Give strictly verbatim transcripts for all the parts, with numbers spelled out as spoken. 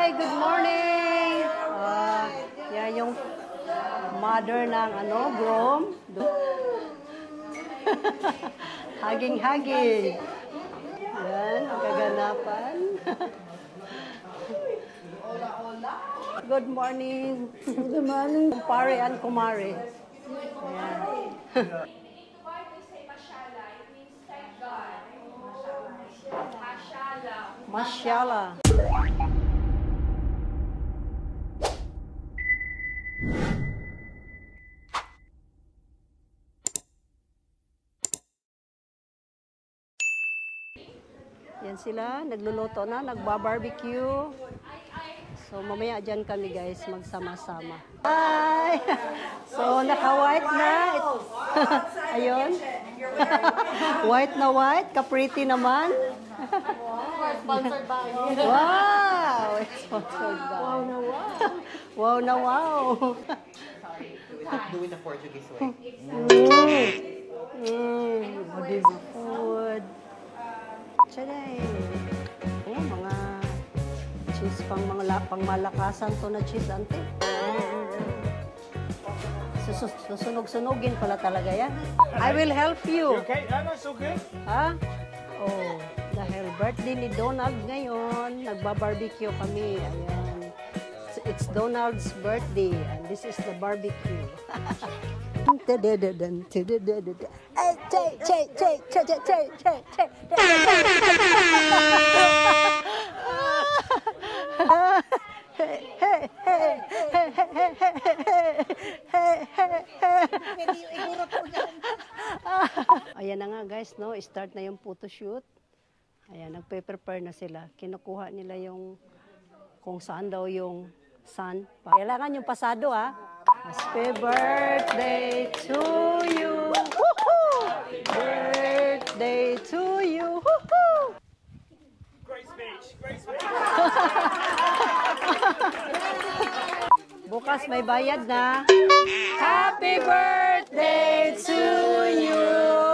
Hi, good morning. Uh, yan yung mother ng ano, groom. Haging-haging. Yan, ang kaganapan. Good morning. Good morning. Kumpare and kumare. Ayan. Why do you say mashallah? It means thank God. Mashallah. Mashallah. Yan sila, nagluluto na, nagbabarbecue. So mamaya dyan kami guys, magsama-sama. Hi! So naka-white na. Ayun. White na white, ka-pretty naman. Sponsored by. Wow! Sponsored by. Wow na wow. Wow na wow. Sorry, do it the Portuguese way. Mm. Mm. What is the food? Today. Oh, mga cheese pang mga pang malakasan to na cheese ante. Sus susunog-sunugin pala talaga yan. I will help you. Okay, yeah, that's okay. Ha? Oh, dahil birthday ni Donald ngayon, nagba-barbecue kami. Ayan. It's Donald's birthday and this is the barbecue. Ayan na nga guys, no? Start na yung photoshoot. Ayan, nagpe-prepare na sila. Kinukuha nila yung kung saan daw yung sun. Kailangan yung pasado, ha? Happy birthday to you. Woohoo! Birthday to you. Woohoo! Great speech, great speech. Bukas may bayad na. Happy birthday to you.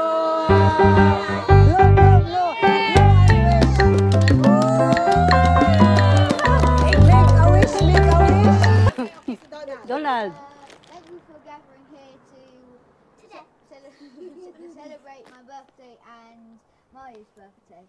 Donald. Thank you for gathering here to ce- celebrate my birthday and Maya's birthday.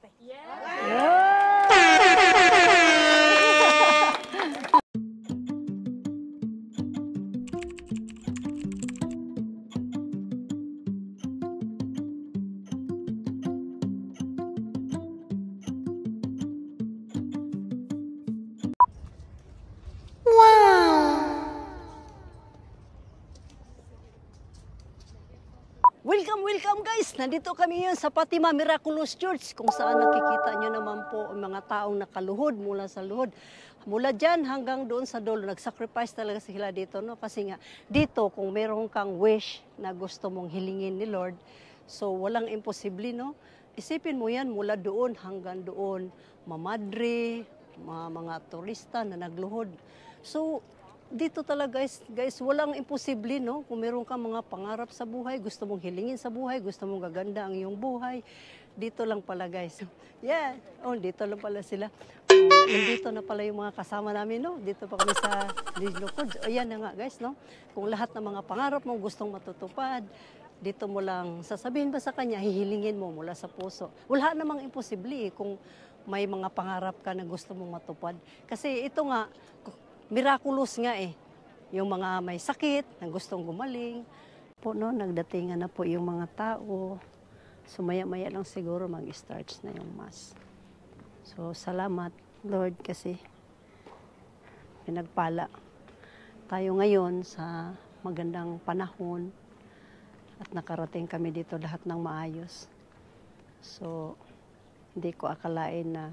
Welcome, welcome guys! Nandito kami ngayon sa Fatima Miraculous Church kung saan nakikita nyo naman po ang mga taong nakaluhod mula sa luhod. Mula dyan hanggang doon sa dulo, nag-sacrifice talaga sila dito. No? Kasi nga, dito kung meron kang wish na gusto mong hilingin ni Lord, so walang imposible, no? Isipin mo yan mula doon hanggang doon, mamadre, mga, mga turista na nagluhod. So, dito talaga guys, guys, walang imposible, no? Kung meron kang mga pangarap sa buhay, gusto mong hilingin sa buhay, gusto mong gaganda ang iyong buhay, dito lang pala guys. Yeah, oh, dito lang pala sila. Um, dito na pala yung mga kasama namin, no? Dito pa kami sa Diglocod. O yan na nga guys, no? Kung lahat ng mga pangarap mo gustong matutupad, dito mo lang sasabihin ba sa kanya, hihilingin mo mula sa puso. Wala namang imposible eh, kung may mga pangarap ka na gusto mong matupad. Kasi ito nga, miraculous nga eh. Yung mga may sakit, na gustong gumaling. Po, no, nagdatingan na po yung mga tao. So maya-maya lang siguro mag-starts na yung mass. So salamat Lord kasi pinagpala tayo ngayon sa magandang panahon at nakarating kami dito lahat ng maayos. So hindi ko akalain na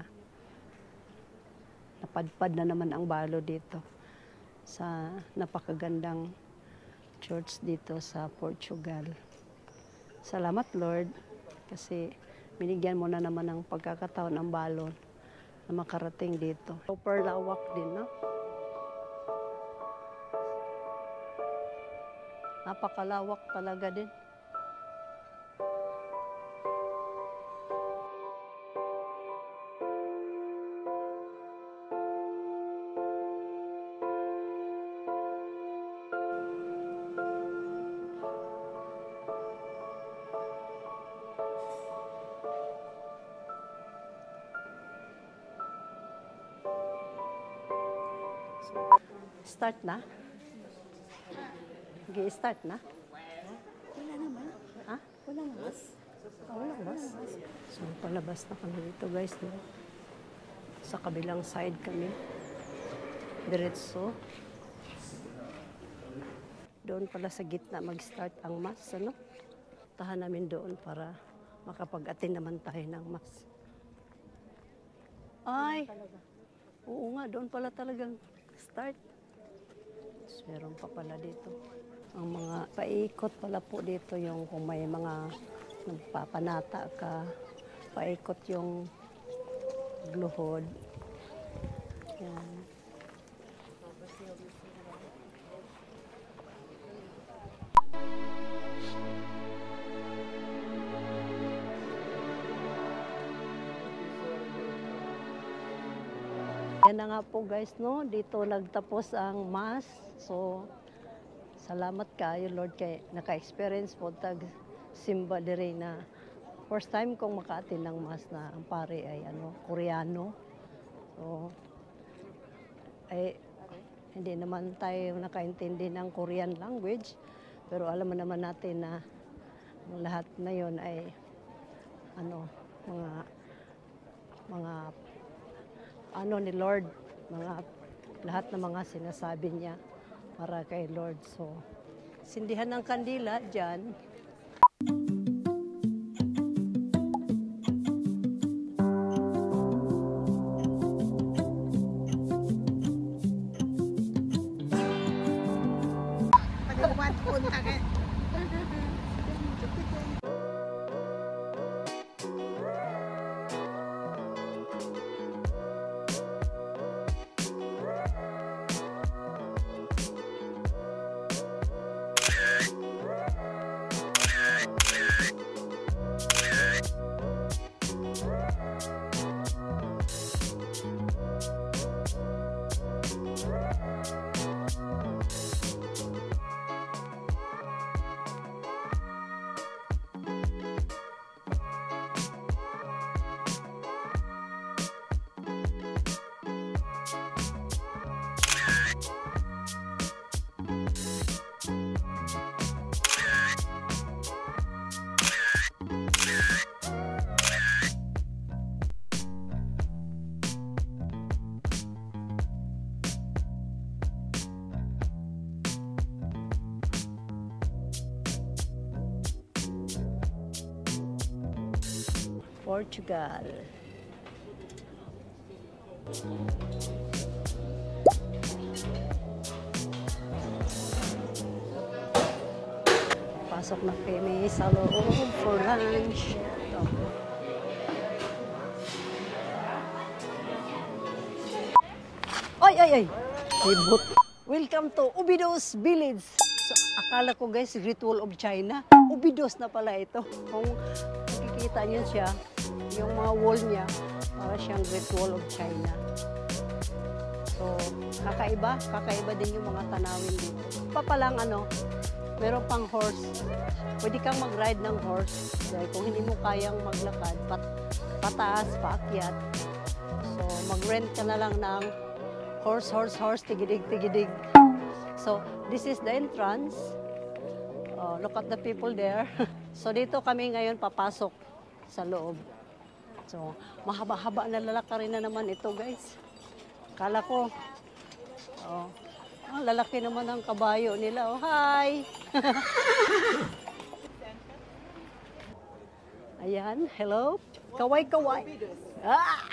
napadpad na naman ang balo dito sa napakagandang church dito sa Portugal. Salamat Lord kasi binigyan mo na naman ng pagkakataon ang balo na makarating dito. Super lawak din, no? Napakalawak talaga din. Start na? Gi-start na? Wala naman. Ha? Wala naman. Ah, wala bas. So, palabas na kami dito guys. No? Sa kabilang side kami. Diretso. Doon pala sa gitna mag-start ang mass. Ano? Tahan namin doon para makapag-attend naman tayo ng mass. Ay! Oo nga, doon pala talagang start. So, meron pa pala dito. Ang mga paikot pala po dito yung kung may mga nagpapanata ka, paikot yung gluhod. Yan. Yan na nga po guys, no? Dito nagtapos ang mass. So, salamat kayo Lord kay naka-experience po tag simba dire na first time kong maka-attend ng mass na ang pare ay ano, Koreano. So, ay hindi naman tayo nakaintindi ng Korean language, pero alam mo naman natin na ang lahat na yon ay ano, mga mga ano ni Lord, mga lahat ng mga sinasabi niya para kay Lord. So, sindihan ng kandila dyan. Portugal. Pasok na kami sa loob for lunch. Ito. Ay, ay, ay! Ribot. Welcome to Ubidos Village. So, akala ko guys, Great Wall of China. Ubidos na pala ito. Kung makikita niyo siya, yung mga wall niya, para siyang Great Wall of China. So, kakaiba. Kakaiba din yung mga tanawin dito. Papalang ano, meron pang horse. Pwede kang mag-ride ng horse. Dahil kung hindi mo kayang maglakad, pat pataas, paakyat. So, mag-rent ka na lang ng horse, horse, horse, tigidig, tigidig. So, this is the entrance. Oh, look at the people there. So, dito kami ngayon papasok sa loob. So, mahaba-haba na lalakarin na naman ito, guys. Kala ko, oh, ah, lalaki naman ang kabayo nila. Oh, hi! Ayan, hello. Kaway-kaway. Ah!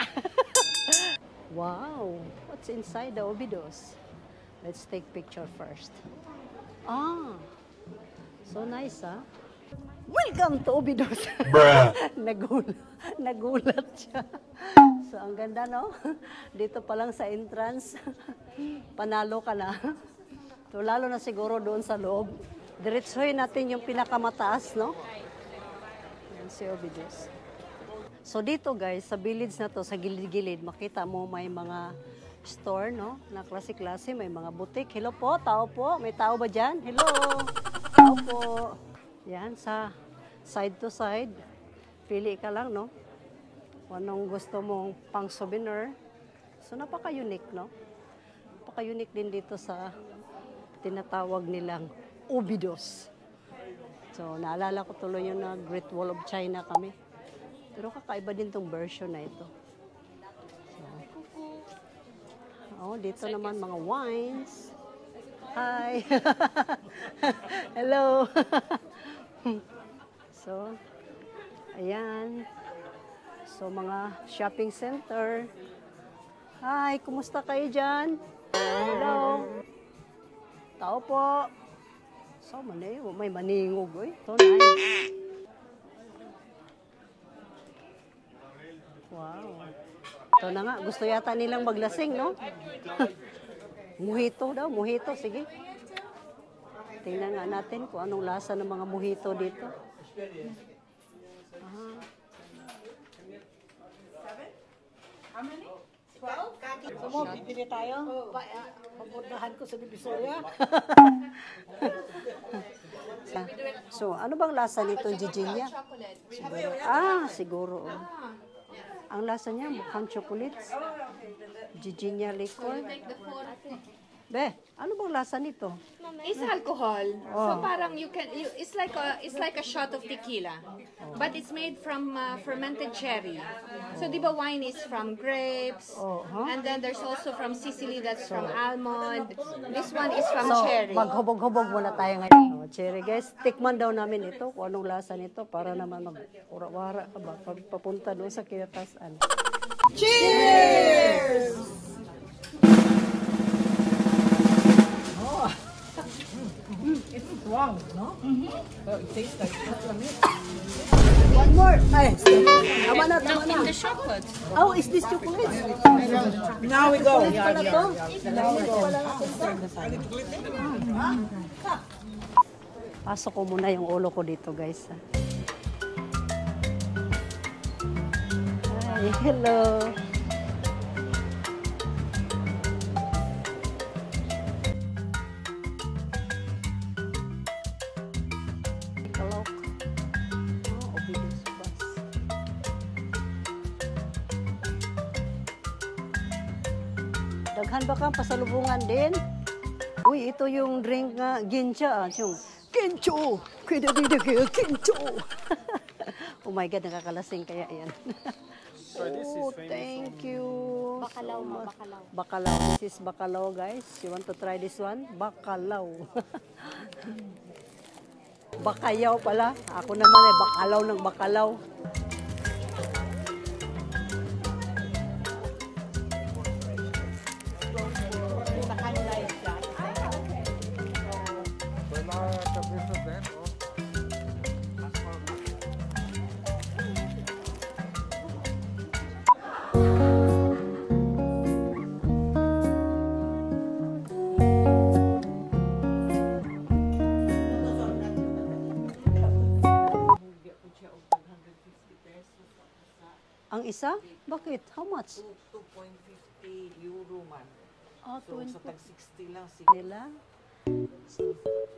Wow, what's inside the Obidos? Let's take picture first. Ah, so nice, ah. Welcome to Obidos. Nagul nagulat siya. So, ang ganda, no? Dito pa lang sa entrance, panalo ka na. So, lalo na siguro doon sa loob. Diretsuhin natin yung pinakamataas, no? Yan si Obidos. So, dito guys, sa village na to, sa gilid-gilid, makita mo may mga store, no? Na klase-klase, may mga butik. Hello po, tao po. May tao ba dyan? Hello. Tao po. Yan, sa side to side. Pili ka lang, no? Kung anong gusto mong pang souvenir. So, napaka-unique, no? napaka-unique din dito sa tinatawag nilang Obidos. So, naalala ko tuloy yung na Great Wall of China kami. Pero kakaiba din tong version na ito. So, oh, dito naman mga wines. Hi! Hello! So, ayan. So, mga shopping center. Hi! Kumusta kayo dyan? Hello! Tao po! So, manay, may maningog. Uy, ito na. Wow. Ito na nga. Gusto yata nilang maglasing, no? Mojito daw. Mojito. Sige. Tingnan nga natin kung anong lasa ng mga mojito dito. Aha. So mo, bibili tayo. Papuntahan ko sa Divisoria. So, ano bang lasa nito, Giginia? Siguro. Ah, siguro. Oh. Ang lasa niya, mukhang chocolates. Giginia liquor. Be, ano bang lasa nito? It's alcohol. Oh. So parang you can you, it's like a it's like a shot of tequila. But it's made from uh, fermented cherry. So di ba wine is from grapes. Oh, huh? And then there's also from Sicily that's from almond. This one is from So, cherry. maghubog-hubog muna tayo ngayon. Oh, cherry, guys. Tikman daw namin ito kung anong lasa nito para naman mag-ura-wara ka ba pag papunta doon sa kinatasan. Strong, no? So it tastes like chocolate. One more. Ay, tama na, tama na. The chocolate. Oh, is this chocolate? Now we go. Chocolate pala to? Pasok ko muna yung ulo ko dito, guys. Hi, hello. Kalok. Oh, Obidos bus. Daghan ba kang pasalubungan din? Uy, ito yung drink nga, gincha. Ah. Yung, gincho! Kaya dito kayo, gincho! Oh my God, nakakalasing kaya yan. So this is Oh, famous thank you. Bacalao, so ma, much. bacalao. Bacalao. This is bacalao, guys. You want to try this one? Bacalao. Bakayaw pala. Ako naman ay bacalao ng bacalao. Ang isa? Bakit? How much? two point five zero euro man. Ah, So, twenty sa tag sixty lang si nila. So,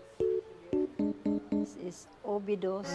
this is Obidos.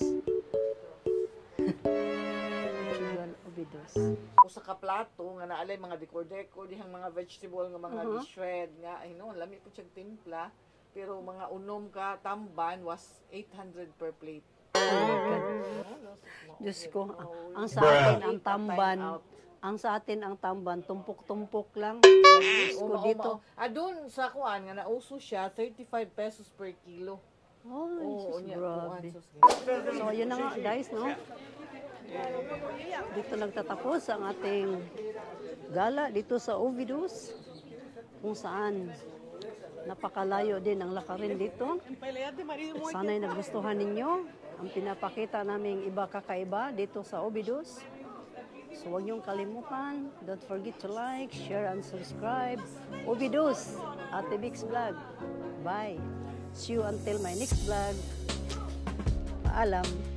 Portugal Obidos. Usa ka plato nga naalay mga decor-decor dihang mga vegetable nga mga Uh-huh. shred nga ay no lami po siyang timpla pero mga unom ka tamban was eight hundred per plate. Oh my God. Diyos ko, ang sa atin ang tamban, ang sa atin ang tamban, tumpok-tumpok lang. Diyos ko dito. Adun sa kuan nga nauso siya thirty-five pesos per kilo. Oh, Oo, Jesus, nya, grabe. kuan, sus. So, yun na nga, guys, no? Dito nagtatapos ang ating gala dito sa Obidos, kung saan napakalayo din ang lakarin dito. Sana'y nagustuhan ninyo ang pinapakita naming iba kakaiba dito sa Obidos. So huwag niyong kalimutan. Don't forget to like, share, and subscribe. Obidos, Ate Bix Vlog. Bye. See you until my next vlog. Paalam.